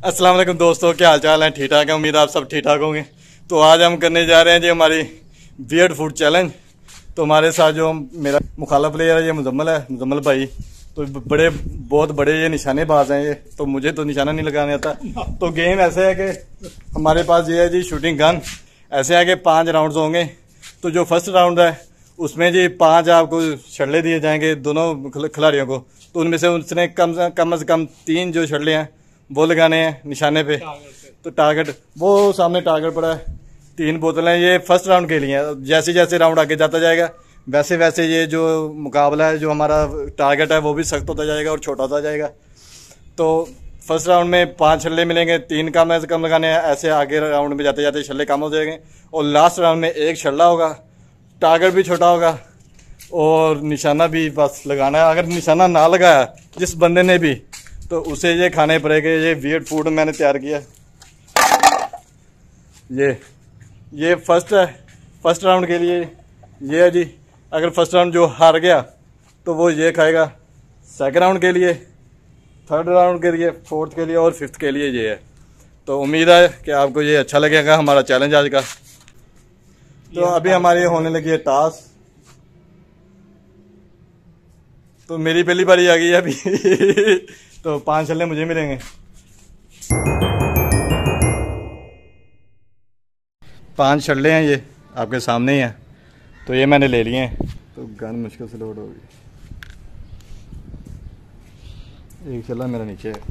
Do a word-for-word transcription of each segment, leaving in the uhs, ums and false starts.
अस्सलाम वालेकुम दोस्तों, क्या हाल चाल है? ठीक ठाक है, उम्मीद आप सब ठीक ठाक होंगे। तो आज हम करने जा रहे हैं जी हमारी वियर्ड फूड चैलेंज। तो हमारे साथ जो मेरा मुखाला प्लेयर है ये मुजम्मल है, मुजम्मल भाई। तो बड़े बहुत बड़े ये निशानेबाज हैं ये, तो मुझे तो निशाना नहीं लगाने आता। तो गेम ऐसे है कि हमारे पास ये है जी शूटिंग गन। ऐसे है कि पाँच राउंड्स होंगे। तो जो फर्स्ट राउंड है उसमें जी पाँच आपको छड़ले दिए जाएंगे दोनों खिलाड़ियों को। तो उनमें से उसने कम से कम से कम तीन जो छड़ले हैं वो लगाने हैं निशाने पे। तो टारगेट वो सामने टारगेट पड़ा है। तीन बोतलें ये फर्स्ट राउंड के लिए हैं। जैसे जैसे राउंड आगे जाता जाएगा वैसे वैसे ये जो मुकाबला है, जो हमारा टारगेट है वो भी सख्त होता जाएगा और छोटा होता जाएगा। तो फर्स्ट राउंड में पांच छल्ले मिलेंगे, तीन कम से कम लगाने हैं। ऐसे आगे राउंड में जाते जाते छल्ले कम हो जाएंगे और लास्ट राउंड में एक छल्ला होगा, टारगेट भी छोटा होगा और निशाना भी बस लगाना है। अगर निशाना ना लगाया जिस बंदे ने भी, तो उसे ये खाने पड़ेगा। ये वियर्ड फूड मैंने तैयार किया। ये ये फर्स्ट है, फर्स्ट राउंड के लिए ये है जी। अगर फर्स्ट राउंड जो हार गया तो वो ये खाएगा। सेकंड राउंड के लिए, थर्ड राउंड के लिए, फोर्थ के लिए और फिफ्थ के लिए ये है। तो उम्मीद है कि आपको ये अच्छा लगेगा हमारा चैलेंज आज का। तो अभी हमारी होने लगी है टास्क। तो मेरी पहली बारी आ गई है अभी तो पांच छल्ले मुझे मिलेंगे। पांच छल्ले हैं ये आपके सामने ही हैं। तो ये मैंने ले लिए हैं। तो गन मुश्किल से लोड होगी। एक छल्ला मेरा नीचे है।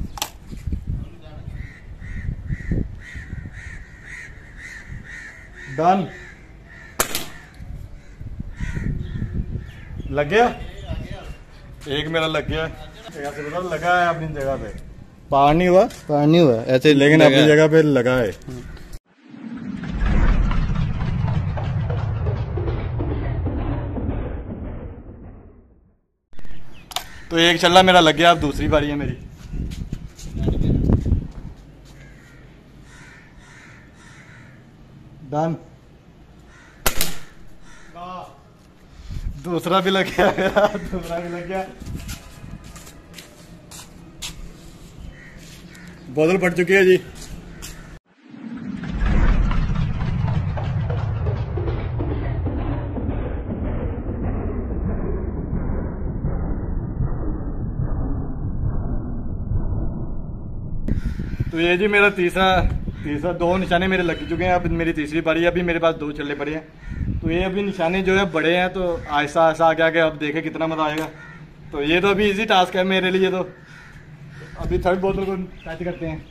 डन। लग गया? एक मेरा लग गया। ऐसे पता लगा है अपनी जगह पे। पार नहीं हुआ, पार नहीं हुआ ऐसे, लेकिन अपनी जगह पे लगा है। तो एक छल्ला मेरा लग गया। अब दूसरी बारी है मेरी। डन। दूसरा भी लग गया मेरा, दूसरा भी लग गया। बोतल फट चुकी है जी। तो ये जी मेरा तीसरा तीसरा दो निशाने मेरे लग चुके हैं। अब मेरी तीसरी बारी है। अभी मेरे पास दो छल्ले पड़े हैं। तो ये अभी निशाने जो है बड़े हैं, तो आहिस्ता आहिस्ता आगे आगे अब देखे कितना मजा आएगा। तो ये तो अभी इजी टास्क है मेरे लिए। तो अभी थर्ड बोतल को टच करते हैं।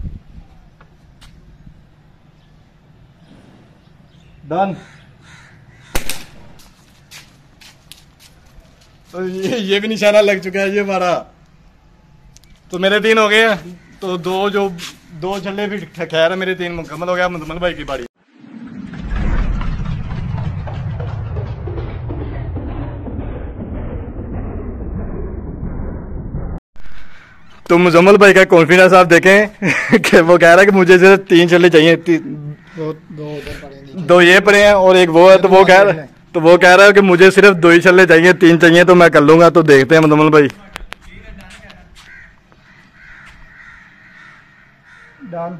डन। तो ये ये भी निशाना लग चुका है ये हमारा। तो मेरे तीन हो गए हैं। तो दो जो दो छल्ले भी खैर है, मेरे तीन मुकम्मल हो गया। मुजम्मल भाई की बारी। तो मुजम्मल भाई का कॉन्फिडेंस आप देखें कि वो कह रहा है कि मुझे सिर्फ तीन छल्ले चाहिए। दो, दो, दो ये पड़े हैं और एक वो है। तो वो कह रहा है तो वो कह रहा है कि मुझे सिर्फ दो ही छल्ले चाहिए, तीन चाहिए तो मैं कर लूंगा। तो देखते हैं मुजम्मल भाई। डन।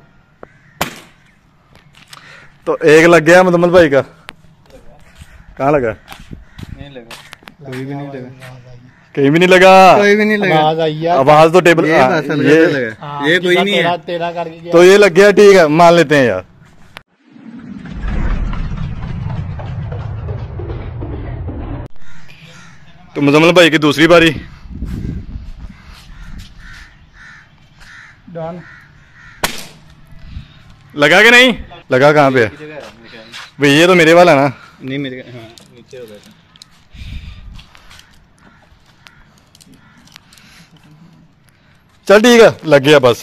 तो एक लग गया मुजम्मल भाई का। कहाँ लगा? नहीं लगा, कोई भी नहीं लगा, कहीं भी नहीं लगा, कोई भी नहीं लगा। आवाज आई है, आवाज तो टेबल ये आ, ये लगा। ये कोई नहीं है। तेरा करके तो ये लग गया। ठीक है, मान लेते हैं यार। तो मुजम्मल भाई की दूसरी बारी। डन। लगा कि नहीं लगा? कहाँ पे भाई? ये तो मेरे वाला ना। नहीं मेरे, हाँ, नीचे हो गया। चल ठीक है, लग गया बस।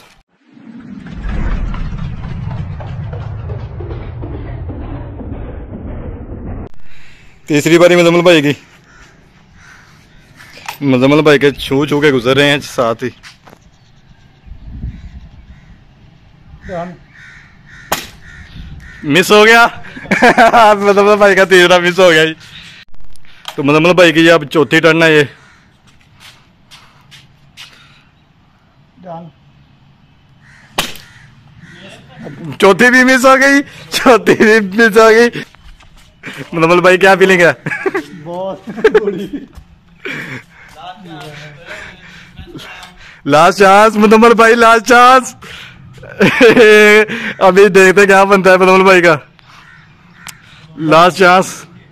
तीसरी बारी मुजम्मल भाई की। मुजम्मल भाई के छू छू के गुजर रहे हैं साथ ही। मिस हो गया मुजम्मल भाई का तीसरा मिस हो गया जी। तो मुजम्मल भाई की अब चौथी टर्न है ये। चौथी भी मिस हो गई, चौथी भी मिस हो गई। मुजम्मल भाई क्या फीलिंग है? बहुत बुरी। लास्ट चांस मुजम्मल भाई, लास्ट चांस। अभी देखते क्या बनता है मुजम्मल भाई का। Last chance.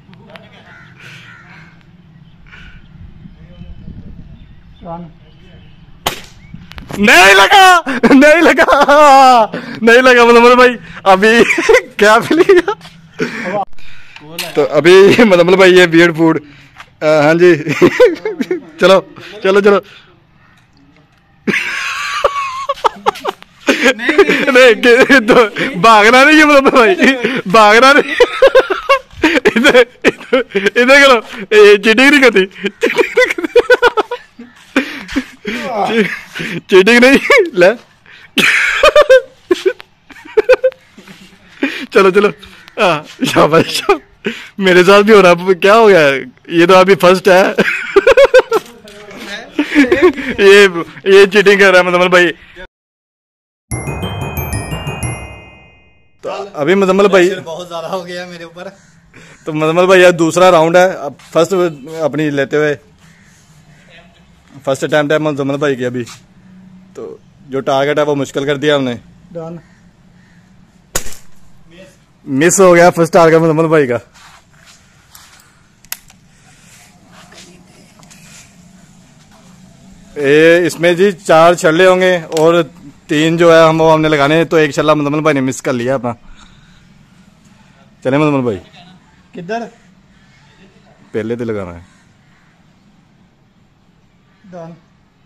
नहीं लगा, नहीं लगा, नहीं लगा मुजम्मल भाई। अभी क्या फीलिंग है? तो अभी मुजम्मल भाई ये वियर्ड फूड। हाँ जी। चलो चलो चलो। नहीं, नहीं, नहीं, तो भागना नहीं है मुजम्मल भाई, भागना नहीं। इधर इधर करो, चीटिंग नहीं करती, चीटिंग नहीं। ले चलो चलो। हाँ शाबाश। मेरे साथ भी हो रहा, क्या हो गया? ये तो अभी फर्स्ट है। ये ये चीटिंग कर रहा है मुजम्मल भाई। तो अभी मुजम्मल भाई बहुत ज्यादा हो गया मेरे ऊपर। तो मुजम्मल भाई यार दूसरा राउंड है, अब फर्स्ट अपनी लेते हुए फर्स्ट अटेम्प्ट है मुजम्मल भाई की। अभी तो जो टारगेट है वो मुश्किल कर दिया हमने। डन। मिस हो गया फर्स्ट टारगेट मुजम्मल भाई का। ए, इसमें जी चार छल्ले होंगे और तीन जो है हम वो हमने लगाने हैं। तो एक छल्ला मुजम्मल भाई ने मिस कर लिया अपना। चले मुजम्मल भाई, किधर? पहले तो लगाना है। डन।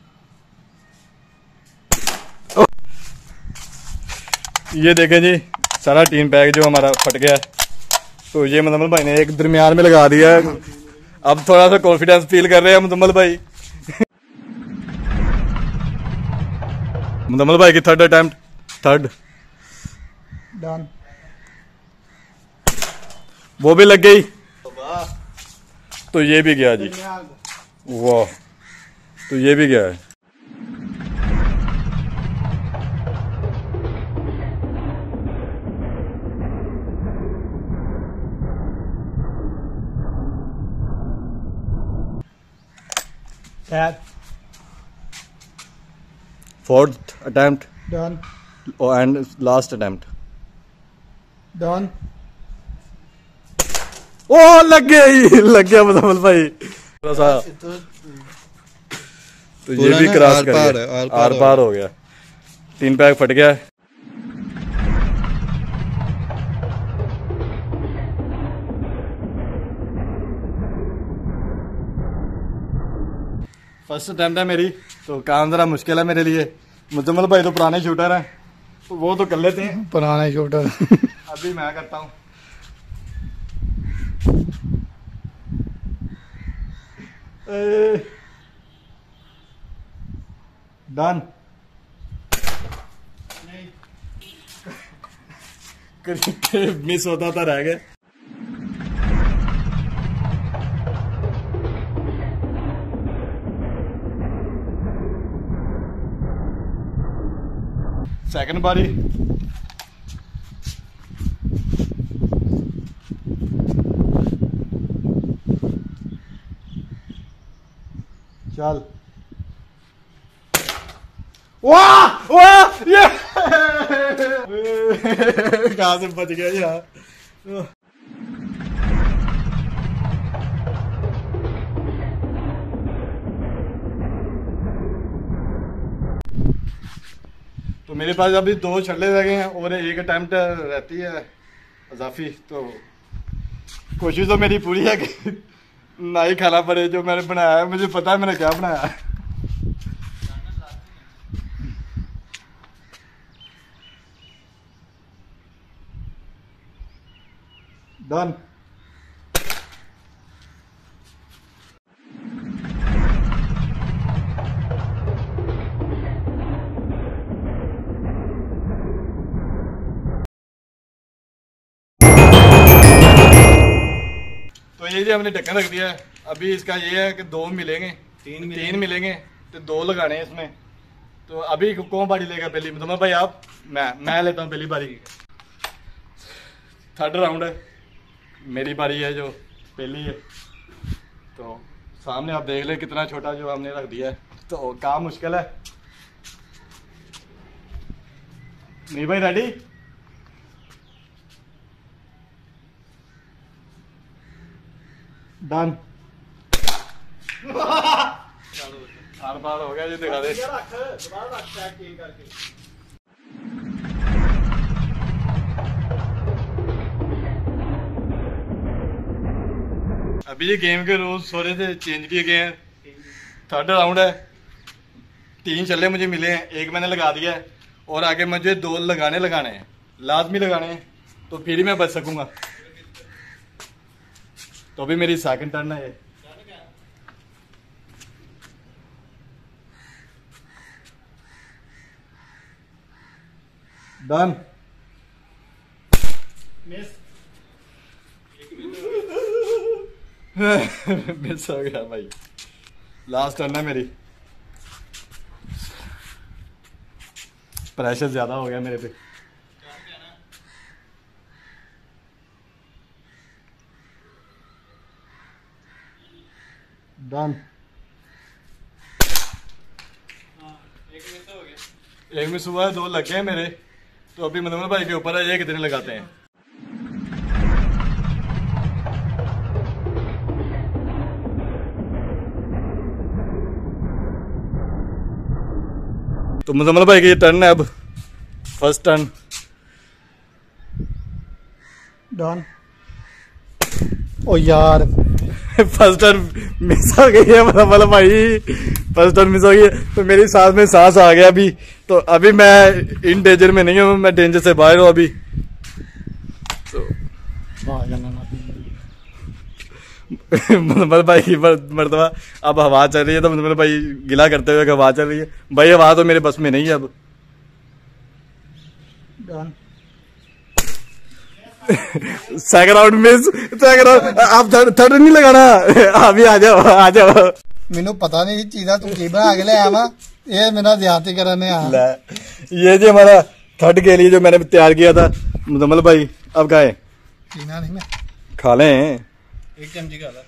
ये देखें जी सारा टीम पैक जो हमारा फट गया है। तो ये मुजम्मल भाई ने एक दरमियान में लगा दिया है। अब थोड़ा सा कॉन्फिडेंस फील कर रहे हैं मुजम्मल भाई। मुजम्मल भाई की थर्ड अटेम्प्ट, थर्ड। डन। वो भी लग गई। तो ये भी गया जी। वाह, तो ये भी गया है। Fourth attempt done. And last attempt. Done. ओ लग गया ही, लग गया मुजम्मल भाई थोड़ा सा। तो ये भी क्रॉस कर गया, आर पार हो गया। तीन पैक फट गया। फर्स्ट अटेम्प्ट है मेरी, तो काम जरा मुश्किल है मेरे लिए। मुजम्मल भाई तो पुराने शूटर हैं, तो वो तो कर लेते हैं पुराने शूटर। अभी मैं करता हूँ। डन। मिस होता था, रह गए। सेकंड बारी। चल। वाह वाह, ये कहां से बच गया यार। तो मेरे पास अभी दो छल्ले रह गए हैं और एक अटेम्प्ट रहती है अजाफी। तो कोशिश तो मेरी पूरी है कि ना ही खाना पड़े जो मैंने बनाया है। मुझे पता है मैंने क्या बनाया है। डन। तो ये जी हमने ढक्कन रख दिया है। अभी इसका ये है कि दो मिलेंगे, तीन मिलेंगे, तीन मिलेंगे तो दो लगाने हैं इसमें। तो अभी कौन बारी लेगा पहली? मुजम्मल भाई आप? मैं मैं लेता हूँ पहली बारी। थर्ड राउंड है, मेरी बारी है जो पहली है। तो सामने आप देख ले कितना छोटा जो हमने रख दिया है, तो काम मुश्किल है। नहीं भाई रेडी? डन। हर बार हो गया जी, दिखा दे। अभी ये गेम के रूल्स थोड़े से चेंज किए गए हैं। थर्ड राउंड है, तीन छल्ले मुझे मिले हैं, एक मैंने लगा दिया है और आगे मुझे दो लगाने लगाने हैं, लाजमी लगाने हैं, तो फिर ही मैं बच सकूंगा। तो अभी मेरी सेकंड टर्न है। डन। मिस मिस हो गया भाई। लास्ट टर्न है मेरी। प्रेशर ज्यादा हो गया मेरे पे। डन। एक मिस हुआ है, दो लग गए मेरे। तो अभी मुजम्मल भाई के ऊपर है, ये कितने लगाते हैं। तो मुजम्मल भाई की ये टर्न है अब, फर्स्ट टर्न। डन। ओ यार फर्स्ट टर्न मिस हो गई है मुजम्मल भाई, फर्स्ट टर्न मिस हो गई है। तो मेरी सांस में सांस आ गया अभी। तो अभी मैं इन डेंजर में नहीं हूँ, मैं डेंजर से बाहर हूँ अभी। तो मुजम्मल भाई की मरतबा अब हवा चल रही है, तो मुजम्मल भाई गिला करते हुए हवा चल रही है। भाई हवा तो मेरे बस में नहीं है अब। Done. Second round miss. Second round आप थर्ड थर्ड नहीं लगाना। अभी आ जाओ आ जाओ। मैनू पता नहीं चीज़ा तू की बना के ले आवा, ये मेरा ज्यादा करने आ। ये जो हमारा थर्ड के लिए जो मैंने तैयार किया था मुजम्मल भाई, अब खाए। पीना नहीं मैं। खा लें, एक चमची खा ला।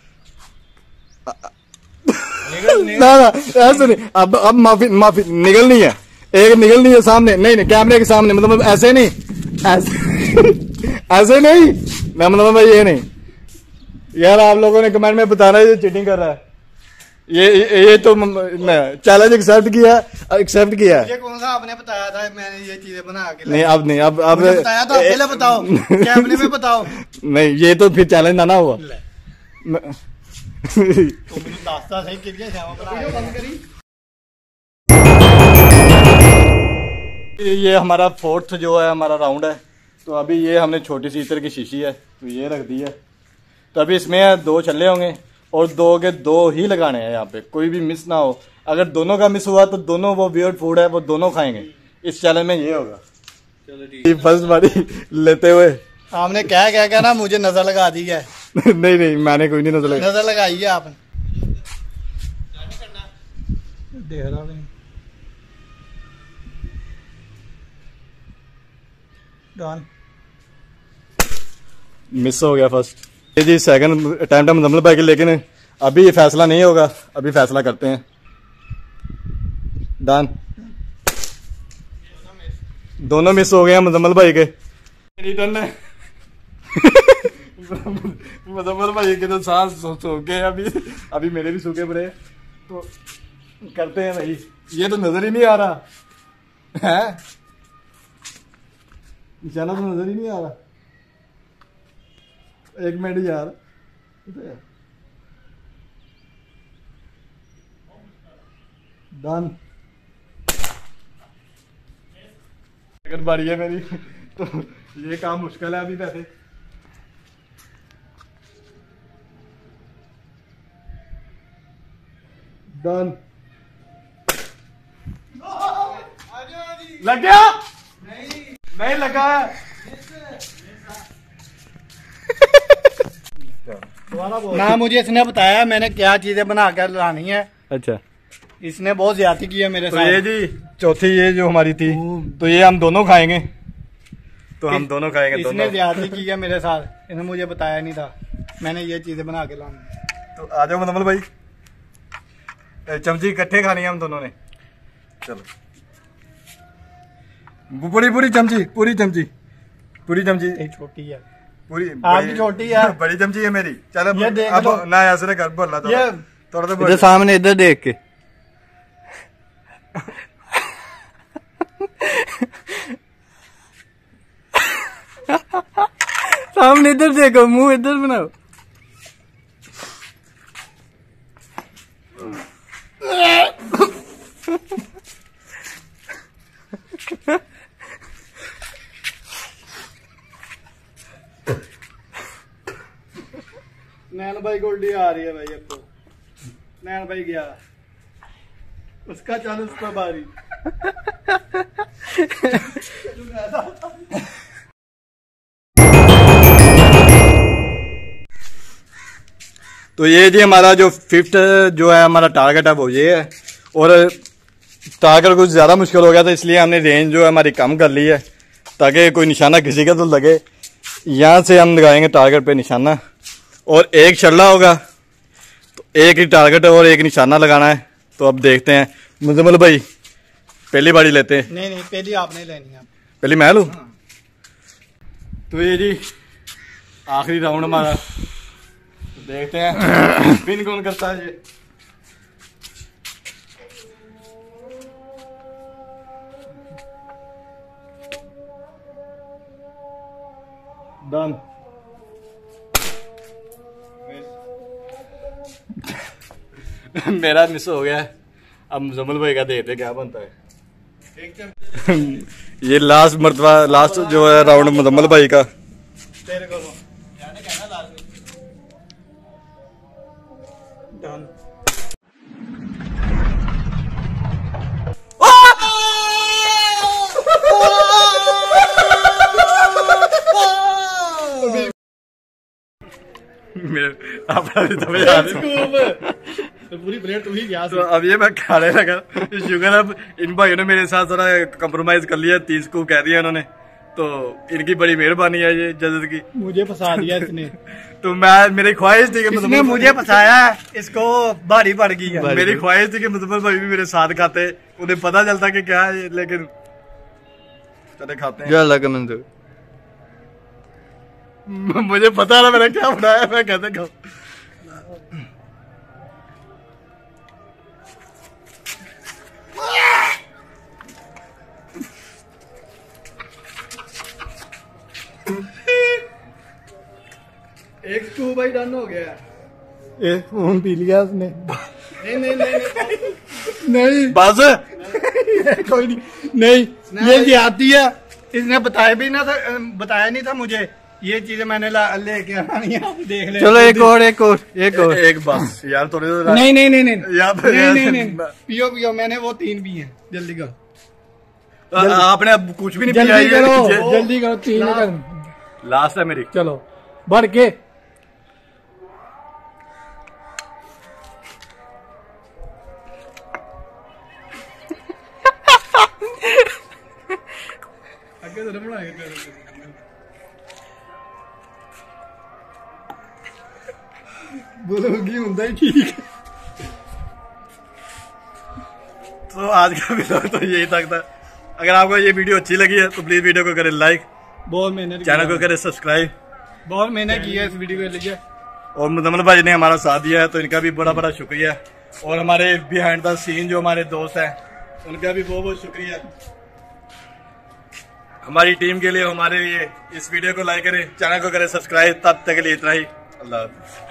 ना ना ऐसे नहीं। अब अब माफी माफी निकलनी है, एक निकलनी है सामने। नहीं नहीं कैमरे के सामने, मतलब ऐसे नहीं, ऐसे ऐसे नहीं। मैं मतलब भाई ये नहीं यार, आप लोगों ने कमेंट में बताना ये चीटिंग कर रहा है। ये ये, ये तो चैलेंज एक्सेप्ट किया एक्सेप्ट किया। ये कौन सा आपने बताया था मैंने ये चीजें बना के? नहीं अब नहीं, अब अब बताया था, पहले बताओ कैमरे में बताओ। नहीं ये तो फिर चैलेंज ना ना हुआ। ये हमारा फोर्थ जो है हमारा राउंड है। तो अभी ये हमने छोटी सी इत्र की शीशी है, तो ये रख दी है। तो अभी इसमें दो छल्ले होंगे और दो के दो ही लगाने हैं, यहाँ पे कोई भी मिस ना हो। अगर दोनों का मिस हुआ तो दोनों वो वियर्ड फूड है वो दोनों खाएंगे। इस चैलेंज में ये होगा। चलो ठीक, फर्स्ट बारी लेते हुए आपने क्या क्या क्या ना मुझे नजर लगा दी है। नहीं नहीं मैंने कोई नहीं नजर लगाई। नजर लगाई है आपने। देख रहा नहीं। डन। मिस हो गया फर्स्ट। ये जी सेकंड अटेम्प्ट है मुजम्मल भाई के, लेकिन अभी ये फैसला नहीं होगा, अभी फैसला करते हैं। डन। दोनों मिस हो गए हैं मुजम्मल भाई के। मेरी टर्न है। मुजम्मल भाई के तो सांस सूखे अभी, अभी मेरे भी सूखे पड़े। तो करते हैं भाई। ये तो नजर ही नहीं आ रहा है, निशाना तो नजर ही नहीं आ रहा। एक मिनट यार, डन। सेकंड बारी है मेरी। तो ये काम मुश्किल है अभी वैसे। डन। लग गया? नहीं नहीं लगा। ना मुझे इसने बताया मैंने क्या चीजें बना कर लानी है। अच्छा इसने बहुत ज्यादती की है मेरे तो साथ। ये जी चौथी ये जो हमारी थी, तो ये हम दोनों खाएंगे, तो हम दोनों खाएंगे। इसने दोनों ज्यादती की है मेरे साथ, इसने मुझे बताया नहीं था, मैंने ये चीजें बना के लानी। तो आ जाओ मुजम्मल भाई, चमची इकट्ठे खानी है हम दोनों ने। चलो पूरी पूरी चमची, पूरी चमची, पूरी चमची। एक छोटी है, पूरी आपकी छोटी है, बड़ी चमची है मेरी। चलो ये देख अब लो। ना ऐसे कर बोलना तो ये थोड़ा तो इधर सामने, इधर देख के। सामने इधर देखो, मुंह इधर बनाओ। नैन भाई गोल्डी आ रही है भाई अब तो। नैन भाई गया, उसका चालू उस पर बारी। तो ये जी हमारा जो फिफ्थ जो है हमारा टारगेट है वो ये है। और टारगेट कुछ ज़्यादा मुश्किल हो गया था, इसलिए हमने रेंज जो है हमारी कम कर ली है, ताकि कोई निशाना किसी का तो लगे। यहाँ से हम लगाएंगे टारगेट पे निशाना, और एक छल्ला होगा तो एक ही टारगेट और एक निशाना लगाना है। तो अब देखते हैं मुजम्मल भाई, पहली बारी लेते हैं। नहीं नहीं, पहली आपने लेनी है। पहली मैं लूँ? तो ये जी आखिरी राउंड हमारा, देखते हैं पिन कौन करता है। ये डन। मेरा मिस हो गया। अब मुजम्मल भाई का देखते क्या बनता है। ये लास्ट मर्तबा, लास्ट जो है राउंड मुजम्मल भाई का। तेरे को डन। तो पूरी प्लेट तू ही गया। तो अब ये मैं खाने लगा। शुगर अब इन भाइयों ने मेरे साथ थोड़ा कंप्रोमाइज कर लिया, तीस को कह दिया इन्होंने, तो इनकी बड़ी मेहरबानी है ये जजत की। मुझे फंसा दिया इसने। तो मैं, मेरी ख्वाहिश थी कि इसने मुझे फंसाया, इसको भारी पड़ गई है। मेरी ख्वाहिश थी कि मुजम्मल भाई भी मेरे साथ खाते, उन्हें पता चलता कि क्या है, लेकिन चले खाते हैं। जो अल्लाह का मंजूर। मुझे पता ना मैंने क्या बनाया, मैं कहते खाऊं। एक टू बाई डन हो गया। एक फोन पी लिया उसने। नहीं नहीं नहीं नहीं बस कोई नहीं, नहीं ये जी आती है। इसने बताया भी ना था, बताया नहीं था मुझे। ये चीजें मैंने लेके आनी है, देख ले। चलो एक और, एक और, एक और। एक बस यार, थोड़े नहीं नहीं नहीं नहीं यहाँ पे नहीं नहीं नहीं पियो पियो, मैंने वो तीन भी हैं। जल्दी करो, आपने अब कुछ भी नहीं पिया। जल्दी ये करो, जल्दी करो, तीन कर। लास्ट है मेरी। चलो बढ़ के। बोलोगी ਹੁੰਦਾ ही ठीक। तो आज का वीडियो तो यही तक था। अगर आपको ये वीडियो अच्छी लगी है तो प्लीज वीडियो को करें लाइक, बहुत मेहनत, चैनल को करें सब्सक्राइब। बहुत मेहनत की है इस वीडियो के लिए। और मुजम्मल भाई ने हमारा साथ दिया है, तो इनका भी बड़ा बड़ा शुक्रिया। और हमारे बिहाइंड द सीन जो हमारे दोस्त हैं, उनका भी बहुत बहुत शुक्रिया। हमारी टीम के लिए, हमारे लिए इस वीडियो को लाइक करें, चैनल को करें सब्सक्राइब। तब तक के लिए इतना ही, अल्लाह हाफिज़।